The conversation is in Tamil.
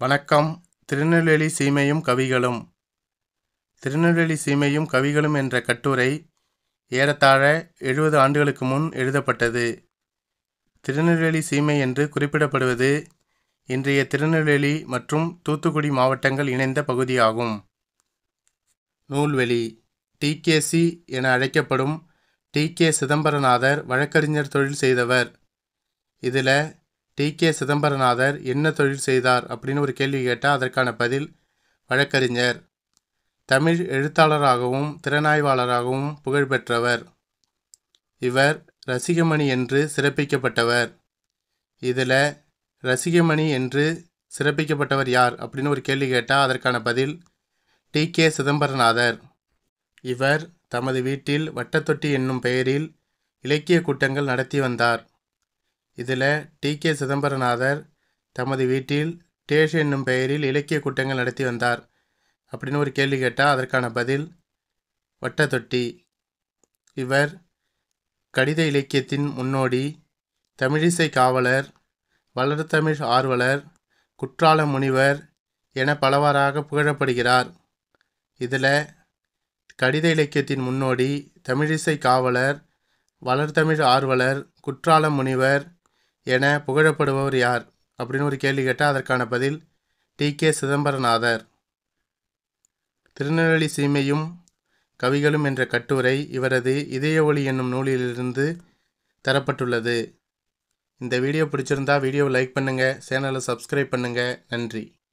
வணக்கம். திருநெல்வேலி சீமையும் கவிகளும். திருநெல்வேலி சீமையும் கவிகளும் என்ற கட்டுரை ஏறத்தாழ 70 ஆண்டுகளுக்கு முன் எழுதப்பட்டது. திருநெல்வேலி சீமை என்று குறிப்பிடப்படுவது இன்றைய திருநெல்வேலி மற்றும் தூத்துக்குடி மாவட்டங்கள் இணைந்த பகுதியாகும். நூல்வெளி. டி.கே.சி. என அழைக்கப்படும் டி.கே. சிதம்பரநாதர் வழக்கறிஞர் தொழில் செய்தவர். இதில் டி.கே. சிதம்பரநாதர் என்ன தொழில் செய்தார் அப்படின்னு ஒரு கேள்வி கேட்டால் அதற்கான பதில் வழக்கறிஞர். தமிழ் எழுத்தாளராகவும் திறனாய்வாளராகவும் புகழ்பெற்றவர். இவர் ரசிகமணி என்று சிறப்பிக்கப்பட்டவர். இதில் ரசிகமணி என்று சிறப்பிக்கப்பட்டவர் யார் அப்படின்னு ஒரு கேள்வி கேட்டால் அதற்கான பதில் டி.கே. சிதம்பரநாதர். இவர் தமது வீட்டில் வட்டத்தொட்டி என்னும் பெயரில் இலக்கிய கூட்டங்கள் நடத்தி வந்தார். இதில் டி.கே. சிதம்பரநாதர் தமது வீட்டில் டேஷ் என்னும் பெயரில் இலக்கிய கூட்டங்கள் நடத்தி வந்தார் அப்படின்னு ஒரு கேள்வி கேட்டால் அதற்கான பதில் வட்டத்தொட்டி. இவர் கடித இலக்கியத்தின் முன்னோடி, தமிழிசை காவலர், வளர்தமிழ் ஆர்வலர், குற்றால முனிவர் என பலவாறாக புகழப்படுகிறார். இதில் கடித இலக்கியத்தின் முன்னோடி, தமிழிசை காவலர், வளர்தமிழ் ஆர்வலர், குற்றால முனிவர் என புகழப்படுபவர் யார் அப்படின்னு ஒரு கேள்வி கேட்டால் அதற்கான பதில் டி.கே. சிதம்பரநாதர். திருநெல்வேலி சீமையும் கவிகளும் என்ற கட்டுரை இவரது இதய ஒளி என்னும் நூலிலிருந்து தரப்பட்டுள்ளது. இந்த வீடியோ பிடிச்சிருந்தா வீடியோவை லைக் பண்ணுங்கள், சேனலை சப்ஸ்கிரைப் பண்ணுங்கள். நன்றி.